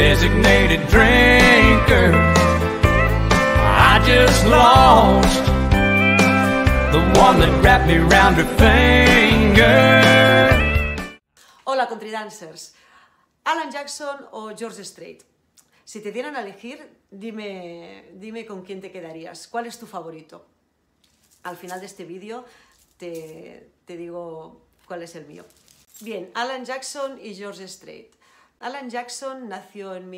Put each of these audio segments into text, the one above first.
designated drinker. I just lost the one that wrapped me round her finger. Hola, Country Dancers. Alan Jackson o George Strait. Si te dieran a elegir, dime con quién te quedarías. ¿Cuál es tu favorito? Al final de este vídeo te digo cuál es el mío. Bien, Alan Jackson y George Strait. Alan Jackson nació en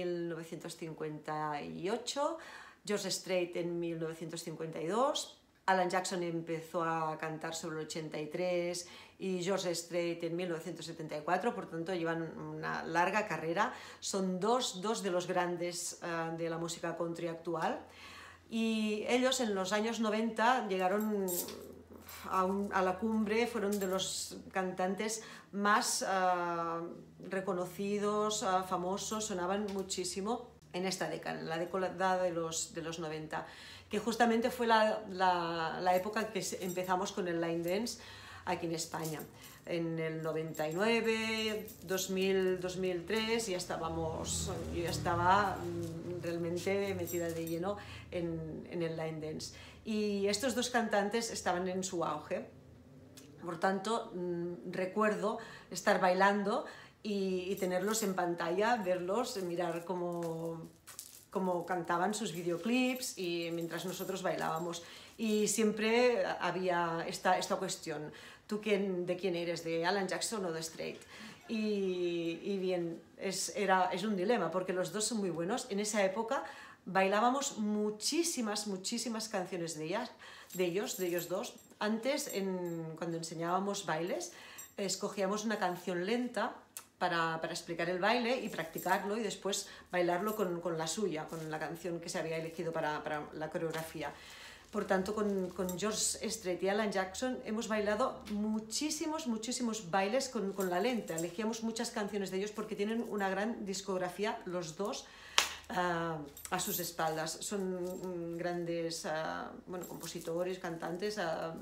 1958, George Strait en 1952. Alan Jackson empezó a cantar sobre el 83 y George Strait en 1974, por tanto llevan una larga carrera. Son dos de los grandes de la música country actual, y ellos en los años 90 llegaron a la cumbre, fueron de los cantantes más reconocidos, famosos, sonaban muchísimo en esta década, en la década de los 90, que justamente fue la época en que empezamos con el line dance aquí en España. En el 99, 2000, 2003 yo ya estaba realmente metida de lleno en el line dance. Y estos dos cantantes estaban en su auge. Por tanto, recuerdo estar bailando y tenerlos en pantalla, verlos, mirar cómo cantaban sus videoclips y mientras nosotros bailábamos. Y siempre había esta cuestión: ¿tú de quién eres? ¿De Alan Jackson o de Strait? Y bien, es un dilema, porque los dos son muy buenos. En esa época bailábamos muchísimas canciones de ellos dos. Antes, cuando enseñábamos bailes, escogíamos una canción lenta para explicar el baile y practicarlo, y después bailarlo con la suya, con la canción que se había elegido para la coreografía. Por tanto, con George Strait y Alan Jackson hemos bailado muchísimos bailes con la lenta. Elegíamos muchas canciones de ellos porque tienen una gran discografía los dos a sus espaldas. Son grandes compositores, cantantes,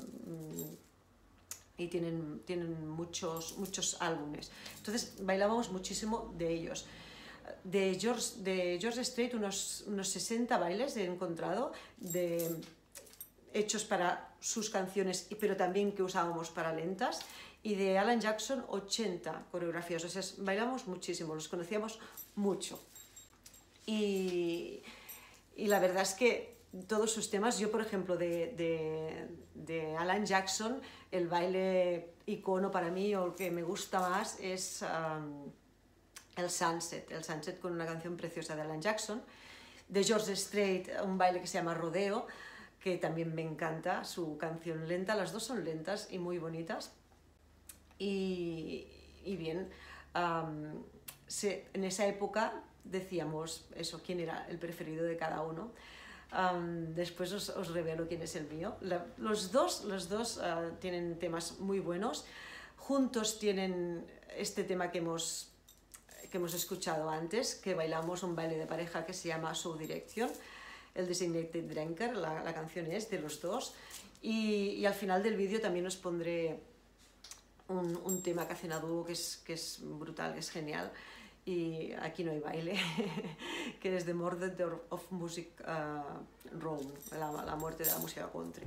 y tienen muchos álbumes. Entonces bailábamos muchísimo de ellos. De George Strait unos 60 bailes he encontrado, hechos para sus canciones, pero también que usábamos para lentas, y de Alan Jackson 80 coreografías. O sea, bailamos muchísimo, los conocíamos mucho. Y la verdad es que todos sus temas, yo por ejemplo de Alan Jackson, el baile icono para mí, o el que me gusta más, es el Sunset, con una canción preciosa de Alan Jackson. De George Strait, un baile que se llama Rodeo, que también me encanta, su canción lenta. Las dos son lentas y muy bonitas. Y bien, en esa época decíamos eso, quién era el preferido de cada uno. Después os revelo quién es el mío. Los dos tienen temas muy buenos. Juntos tienen este tema que hemos escuchado antes, que bailamos un baile de pareja que se llama Show Direction, el Designated Drinker. La canción es de los dos, y al final del vídeo también os pondré un tema que hacen a dúo que es brutal, que es genial. Y aquí no hay baile, que es The Murder of Music Row, la muerte de la música country.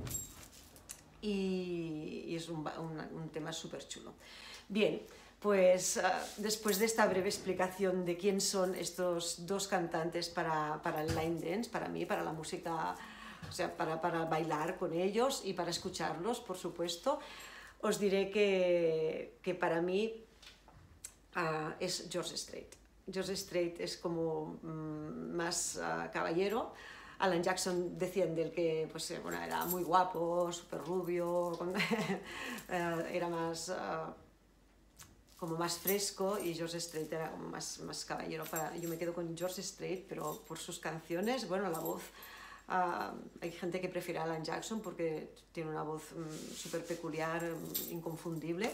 Y es un tema súper chulo. Bien, pues después de esta breve explicación de quién son estos dos cantantes para el line dance, para mí, para la música, o sea, para bailar con ellos y para escucharlos, por supuesto, os diré que para mí es George Strait. George Strait es como más caballero. Alan Jackson decían de él que era muy guapo, súper rubio, era más como más fresco, y George Strait era como más caballero. Yo me quedo con George Strait, pero por sus canciones, bueno, la voz. Hay gente que prefiere a Alan Jackson porque tiene una voz súper peculiar, inconfundible.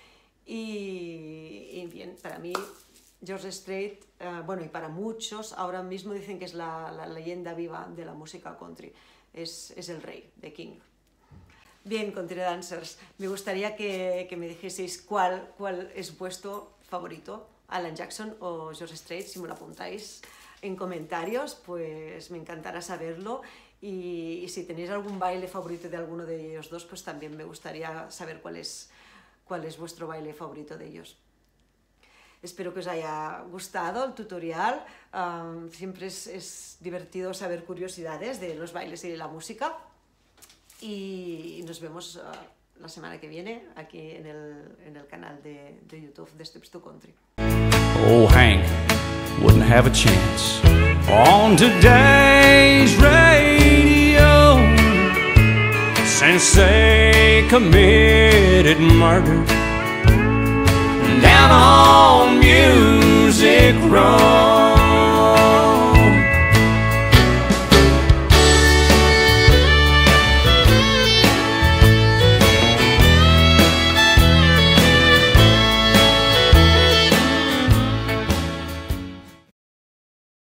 Y bien, para mí George Strait, y para muchos, ahora mismo dicen que es la leyenda viva de la música country, es el rey, The King. Bien, Country Dancers, me gustaría que me dijeseis cuál es vuestro favorito, Alan Jackson o George Strait, si me lo apuntáis en comentarios, pues me encantará saberlo. Y si tenéis algún baile favorito de alguno de ellos dos, pues también me gustaría saber cuál es vuestro baile favorito de ellos. Espero que os haya gustado el tutorial. Siempre es divertido saber curiosidades de los bailes y de la música. Y nos vemos la semana que viene aquí en el canal de YouTube de Steps to Country. Oh, Hank wouldn't have a chance on today's radio since they committed murder down on